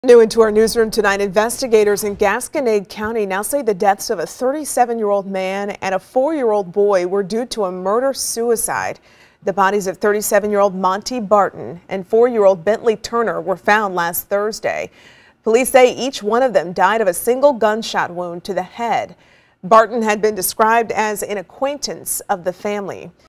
New into our newsroom tonight, investigators in Gasconade County now say the deaths of a 37-year-old man and a 4-year-old boy were due to a murder-suicide. The bodies of 37-year-old Monty Barton and 4-year-old Bentley Turner were found last Thursday. Police say each one of them died of a single gunshot wound to the head. Barton had been described as an acquaintance of the family.